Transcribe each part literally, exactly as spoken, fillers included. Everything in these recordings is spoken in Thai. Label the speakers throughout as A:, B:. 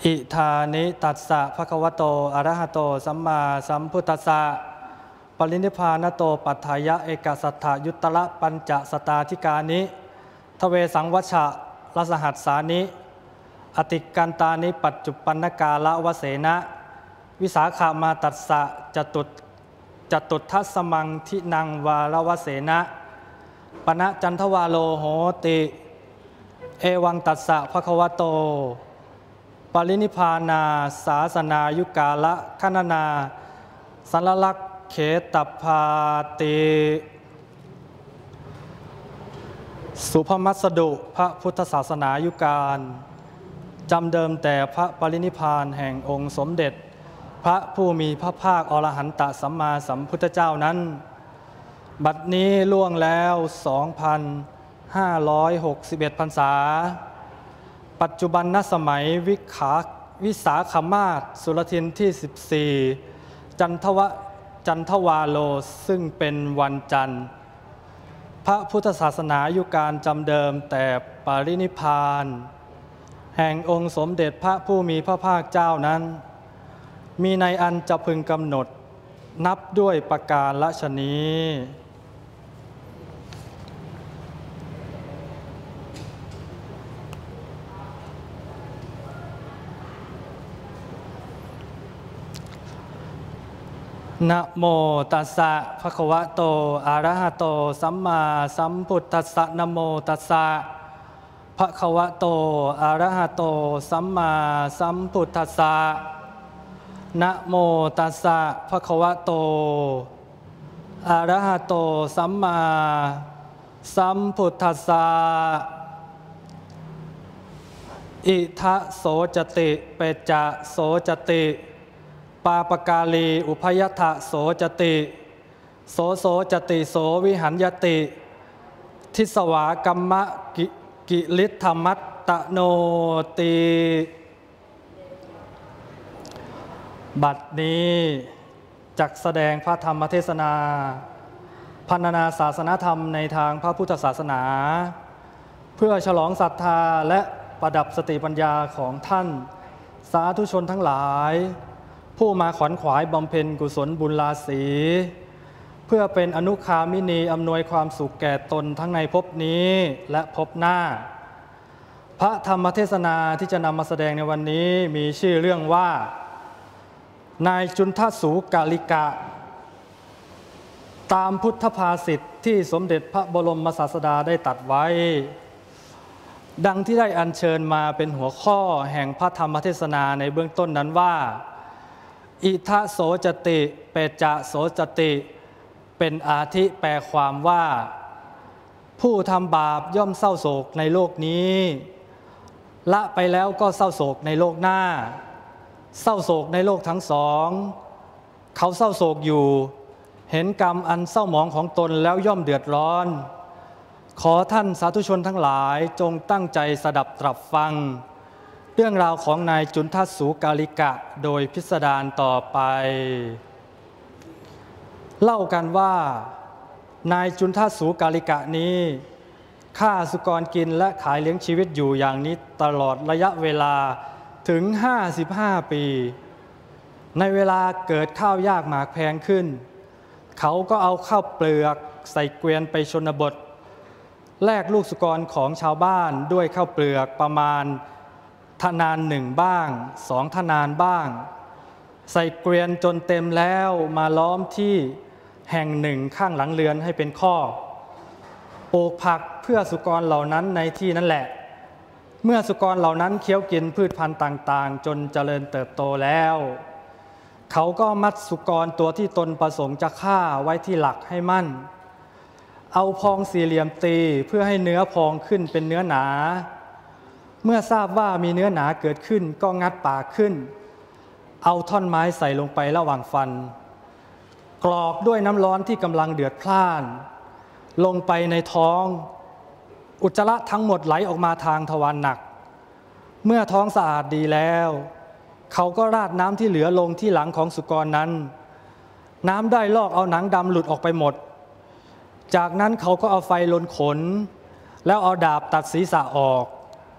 A: อิธานิตัสสะภะคะวะโตอะระหะโตสัมมาสัมพุทธัสสะปรินิพพานโตปัฏฐายะเอกสัทธายุตตะปัญจสตาธิกานิทเวสังวัชชะรสหัสสานิอติกันตานิปัจจุปันนกาละวเสนะวิสาขามาตัสสะจตุจตุทัสสมังทินังวาลวเสนะปณะจันทวาโลโหติเอวังตัสสะภะคะวะโตปรินิพพานาศาสนายุกาละคณนาสัลลักเขตพาติสุภมัสดุพระพุทธศาสนายุการจำเดิมแต่พระปรินิพพานแห่งองค์สมเด็จพระผู้มีพระภาคอรหันตสัมมาสัมพุทธเจ้านั้นบัดนี้ล่วงแล้ว สองพันห้าร้อยหกสิบเอ็ด พรรษาปัจจุบันณสมัยวิขาวิสาขมาสสุรทินที่สิบสี่จันทวะจันทวาโลซึ่งเป็นวันจันทร์พระพุทธศาสนายุการจำเดิมแต่ปรินิพพานแห่งองค์สมเด็จพระผู้มีพระภาคเจ้านั้นมีในอันจะพึงกำหนดนับด้วยประการละชนี้นะโมตัสสะภะคะวะโตอะระหะโตสัมมาสัมพุทธัสสะนะโมตัสสะภะคะวะโตอะระหะโตสัมมาสัมพุทธัสสะนะโมตัสสะภะคะวะโตอะระหะโตสัมมาสัมพุทธัสสะอิทะโสจติเปจะโสจติปาปกาลีอุพยทะโสจติโสโสจติโสวิหัญญติทิสวากัมมะกิกิลิธรรมัตตโนติบัดนี้จักแสดงพระธรรมเทศนาพรรณนาศาสนธรรมในทางพระพุทธศาสนาเพื่อฉลองศรัทธาและประดับสติปัญญาของท่านสาธุชนทั้งหลายผู้มาขวัญขวายบำเพ็ญกุศลบุญราศีเพื่อเป็นอนุคามินีอำนวยความสุขแก่ตนทั้งในภพนี้และภพหน้าพระธรรมเทศนาที่จะนำมาแสดงในวันนี้มีชื่อเรื่องว่านายจุนทสูกาลิกะตามพุทธภาษิตที่สมเด็จพระบรมศาสดาได้ตรัสไว้ดังที่ได้อัญเชิญมาเป็นหัวข้อแห่งพระธรรมเทศนาในเบื้องต้นนั้นว่าอิทะโสจติเปจะโสจติเป็นอาทิแปลความว่าผู้ทำบาปย่อมเศร้าโศกในโลกนี้ละไปแล้วก็เศร้าโศกในโลกหน้าเศร้าโศกในโลกทั้งสองเขาเศร้าโศกอยู่เห็นกรรมอันเศร้าหมองของตนแล้วย่อมเดือดร้อนขอท่านสาธุชนทั้งหลายจงตั้งใจสดับตรับฟังเรื่องราวของนายจุนทสูกาลิกะโดยพิสดารต่อไปเล่ากันว่านายจุนทสูกาลิกะนี้ฆ่าสุกรกินและขายเลี้ยงชีวิตอยู่อย่างนี้ตลอดระยะเวลาถึงห้าสิบห้าปีในเวลาเกิดข้าวยากหมากแพงขึ้นเขาก็เอาข้าวเปลือกใส่เกวียนไปชนบทแลกลูกสุกรของชาวบ้านด้วยข้าวเปลือกประมาณทนานหนึ่งบ้างสองทนานบ้างใส่เกวียนจนเต็มแล้วมาล้อมที่แห่งหนึ่งข้างหลังเรือนให้เป็นคอกปลูกผักเพื่อสุกรเหล่านั้นในที่นั่นแหละเมื่อสุกรเหล่านั้นเคี้ยวกินพืชพันธุ์ต่างๆจนเจริญเติบโตแล้วเขาก็มัดสุกรตัวที่ตนประสงค์จะฆ่าไว้ที่หลักให้มั่นเอาพองสี่เหลี่ยมตีเพื่อให้เนื้อพองขึ้นเป็นเนื้อหนาเมื่อทราบว่ามีเนื้อหนาเกิดขึ้นก็งัดปากขึ้นเอาท่อนไม้ใส่ลงไประหว่างฟันกรอกด้วยน้ำร้อนที่กำลังเดือดพล่านลงไปในท้องอุจจาระทั้งหมดไหลออกมาทางทวารหนักเมื่อท้องสะอาดดีแล้วเขาก็ราดน้ำที่เหลือลงที่หลังของสุกรนั้นน้ำได้ลอกเอาหนังดำหลุดออกไปหมดจากนั้นเขาก็เอาไฟลนขนแล้วเอาดาบตัดศีรษะออก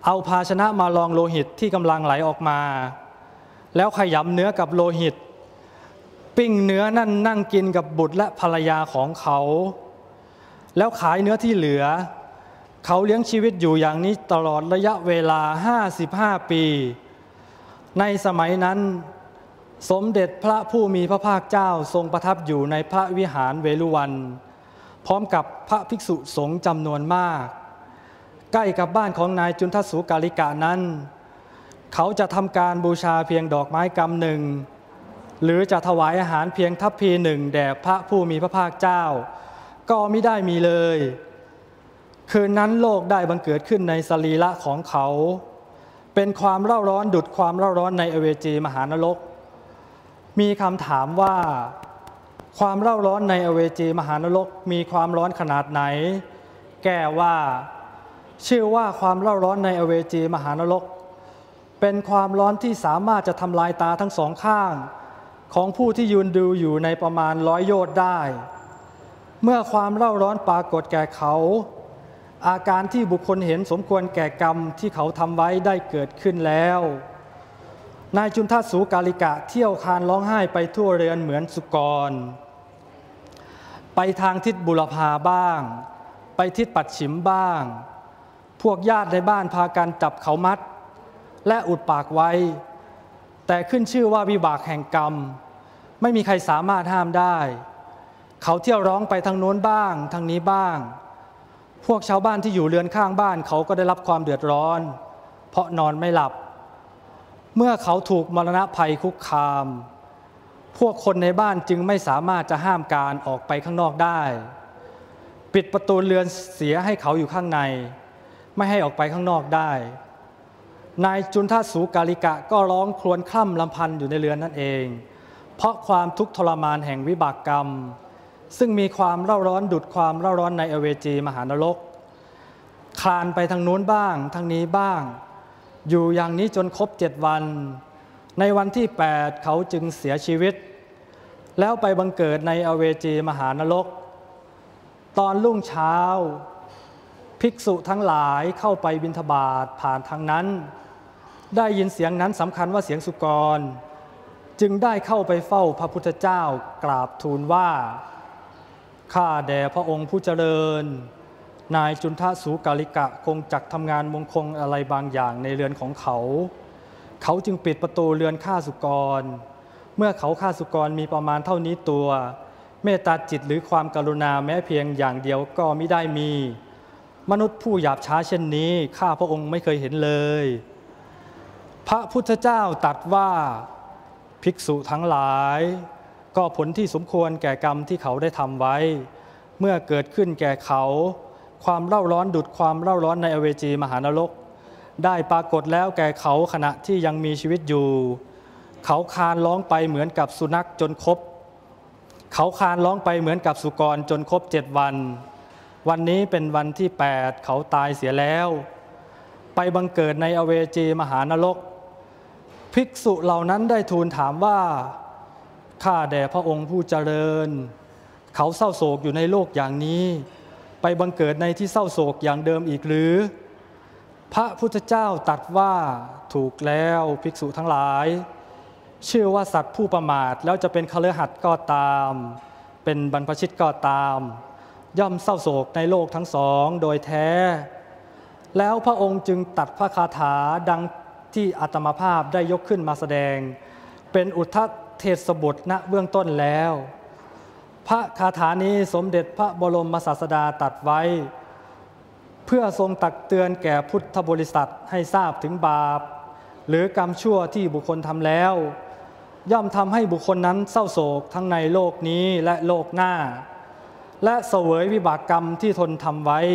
A: เอาภาชนะมาลองโลหิตที่กำลังไหลออกมาแล้วขยำเนื้อกับโลหิตปิ้งเนื้อนั่นนั่งกินกับบุตรและภรรยาของเขาแล้วขายเนื้อที่เหลือเขาเลี้ยงชีวิตอยู่อย่างนี้ตลอดระยะเวลาห้าสิบห้าปีในสมัยนั้นสมเด็จพระผู้มีพระภาคเจ้าทรงประทับอยู่ในพระวิหารเวฬุวันพร้อมกับพระภิกษุสงฆ์จำนวนมากใกล้กับบ้านของนายจุนทสุกาลิกะนั้นเขาจะทำการบูชาเพียงดอกไม้กำหนึ่งหรือจะถวายอาหารเพียงทัพพีหนึ่งแด่พระผู้มีพระภาคเจ้าก็ไม่ได้มีเลยคืนนั้นโลกได้บังเกิดขึ้นในสรีระของเขาเป็นความเร่าร้อนดุจความเร่าร้อนในอเวจีมหานรกมีคำถามว่าความเร่าร้อนในอเวจีมหานรกมีความร้อนขนาดไหนแก้ว่าชื่อว่าความเร่าร้อนในอเวจีมหานรกเป็นความร้อนที่สามารถจะทำลายตาทั้งสองข้างของผู้ที่ยืนดูอยู่ในประมาณร้อยโยชน์ได้เมื่อความเร่าร้อนปรากฏแก่เขาอาการที่บุคคลเห็นสมควรแก่กรรมที่เขาทำไว้ได้เกิดขึ้นแล้วนายจุนทสุกาลิกะเที่ยวครานร้องไห้ไปทั่วเรือนเหมือนสุกรไปทางทิศบุรพาบ้างไปทิศปัดฉิมบ้างพวกญาติในบ้านพากันจับเขามัดและอุดปากไว้แต่ขึ้นชื่อว่าวิบากแห่งกรรมไม่มีใครสามารถห้ามได้เขาเที่ยวร้องไปทางโน้นบ้างทางนี้บ้างพวกชาวบ้านที่อยู่เรือนข้างบ้านเขาก็ได้รับความเดือดร้อนเพราะนอนไม่หลับเมื่อเขาถูกมรณะภัยคุกคามพวกคนในบ้านจึงไม่สามารถจะห้ามการออกไปข้างนอกได้ปิดประตูเรือนเสียให้เขาอยู่ข้างในไม่ให้ออกไปข้างนอกได้นายจุนทสุกาลิกะก็ร้องครวญคร่ำรำพันอยู่ในเรือนนั่นเองเพราะความทุกข์ทรมานแห่งวิบากกรรมซึ่งมีความเร่าร้อนดุจความเร่าร้อนในอเวจีมหานรกคลานไปทางนู้นบ้างทางนี้บ้างอยู่อย่างนี้จนครบเจ็ดวันในวันที่แปดเขาจึงเสียชีวิตแล้วไปบังเกิดในอเวจีมหานรกตอนรุ่งเช้าภิกษุทั้งหลายเข้าไปบิณฑบาตผ่านทางนั้นได้ยินเสียงนั้นสำคัญว่าเสียงสุกรจึงได้เข้าไปเฝ้าพระพุทธเจ้ากราบทูลว่าข้าแด่พระองค์ผู้เจริญนายจุนทสุกาลิกะคงจักทำงานมงคลอะไรบางอย่างในเรือนของเขาเขาจึงปิดประตูเรือนฆ่าสุกรเมื่อเขาฆ่าสุกรมีประมาณเท่านี้ตัวเมตตาจิตหรือความกรุณาแม้เพียงอย่างเดียวก็มิได้มีมนุษย์ผู้หยาบช้าเช่นนี้ข้าพระองค์ไม่เคยเห็นเลยพระพุทธเจ้าตรัสว่าภิกษุทั้งหลายก็ผลที่สมควรแก่กรรมที่เขาได้ทำไว้เมื่อเกิดขึ้นแก่เขาความเร่าร้อนดุจความเร่าร้อนในอเวจีมหานรกได้ปรากฏแล้วแก่เขาขณะที่ยังมีชีวิตอยู่เขาครานร้องไปเหมือนกับสุนัขจนครบเขาครานร้องไปเหมือนกับสุกรจนครบเจ็ดวันวันนี้เป็นวันที่แปดเขาตายเสียแล้วไปบังเกิดในอเวจีมหานรกภิกษุเหล่านั้นได้ทูลถามว่าข้าแด่พระองค์ผู้เจริญเขาเศร้าโศกอยู่ในโลกอย่างนี้ไปบังเกิดในที่เศร้าโศกอย่างเดิมอีกหรือพระพุทธเจ้าตรัสว่าถูกแล้วภิกษุทั้งหลายชื่อว่าสัตว์ผู้ประมาทแล้วจะเป็นคฤหัสถ์ก็ตามเป็นบรรพชิตก็ตามย่อมเศร้าโศกในโลกทั้งสองโดยแท้แล้วพระองค์จึงตรัสพระคาถาดังที่อาตมาภาพได้ยกขึ้นมาแสดงเป็นอุทธเทศบทณเบื้องต้นแล้วพระคาถานี้สมเด็จพระบรมศาสดาตรัสไว้เพื่อทรงตักเตือนแก่พุทธบริษัทให้ทราบถึงบาปหรือกรรมชั่วที่บุคคลทำแล้วย่อมทำให้บุคคลนั้นเศร้าโศกทั้งในโลกนี้และโลกหน้าและเสวยวิบากกรรมที่ทนทำไว้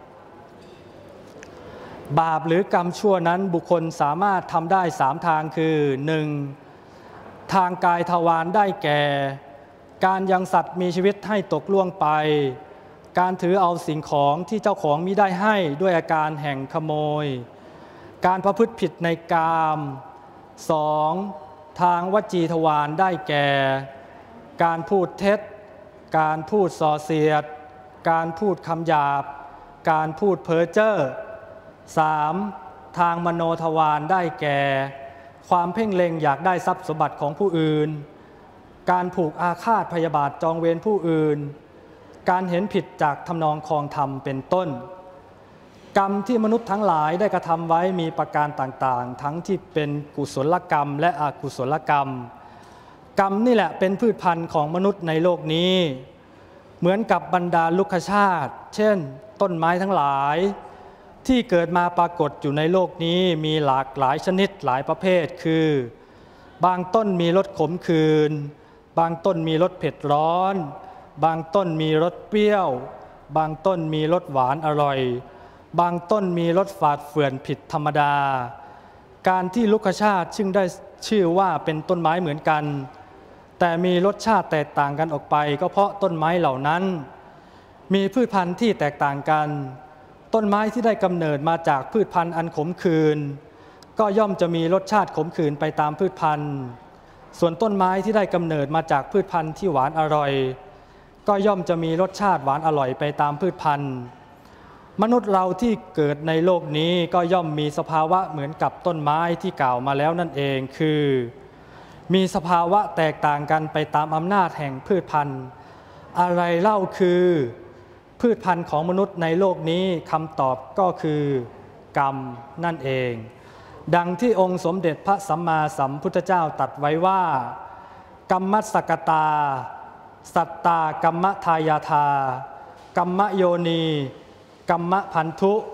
A: บาปหรือกรรมชั่วนั้นบุคคลสามารถทำได้สามทางคือหนึ่งทางกายทวารได้แก่การยังสัตว์มีชีวิตให้ตกล่วงไปการถือเอาสิ่งของที่เจ้าของมิได้ให้ด้วยอาการแห่งขโมยการประพฤติผิดในกามสองทางวจีทวารได้แก่การพูดเท็จการพูดส่อเสียดการพูดคำหยาบการพูดเพ้อเจ้อสามทางมโนทวารได้แก่ ความเพ่งเล็งอยากได้ทรัพย์สมบัติของผู้อื่น การผูกอาฆาตพยาบาทจองเวรผู้อื่น การเห็นผิดจากทำนองครองธรรมเป็นต้นกรรมที่มนุษย์ทั้งหลายได้กระทำไว้มีประการต่างๆทั้งที่เป็นกุศลกรรมและอกุศลกรรมกรรมนี่แหละเป็นพืชพันธุ์ของมนุษย์ในโลกนี้เหมือนกับบรรดาลุกชาติเช่นต้นไม้ทั้งหลายที่เกิดมาปรากฏอยู่ในโลกนี้มีหลากหลายชนิดหลายประเภทคือบางต้นมีรสขมขื่นบางต้นมีรสเผ็ดร้อนบางต้นมีรสเปรี้ยวบางต้นมีรสหวานอร่อยบางต้นมีรสฝาดเฟื่อนผิดธรรมดาการที่ลุกชาติซึ่งได้ชื่อว่าเป็นต้นไม้เหมือนกันแต่มีรสชาติแตกต่างกันออกไปก็เพราะต้นไม้เหล่านั้นมีพืชพันธุ์ที่แตกต่างกันต้นไม้ที่ได้กำเนิดมาจากพืชพันธุ์อันขมขื่นก็ย่อมจะมีรสชาติขมขื่นไปตามพืชพันธุ์ส่วนต้นไม้ที่ได้กำเนิดมาจากพืชพันธุ์ที่หวานอร่อยก็ย่อมจะมีรสชาติหวานอร่อยไปตามพืชพันธุ์มนุษย์เราที่เกิดในโลกนี้ก็ย่อมมีสภาวะเหมือนกับต้นไม้ที่กล่าวมาแล้วนั่นเองคือมีสภาวะแตกต่างกันไปตามอำนาจแห่งพืชพันธุ์อะไรเล่าคือพืชพันธุ์ของมนุษย์ในโลกนี้คำตอบก็คือกรรมนั่นเองดังที่องค์สมเด็จพระสัมมาสัมพุทธเจ้าตรัสไว้ว่ากัมมัสสกตาสัตตากัมมทายาทากัมมโยนีกัมมพันธุ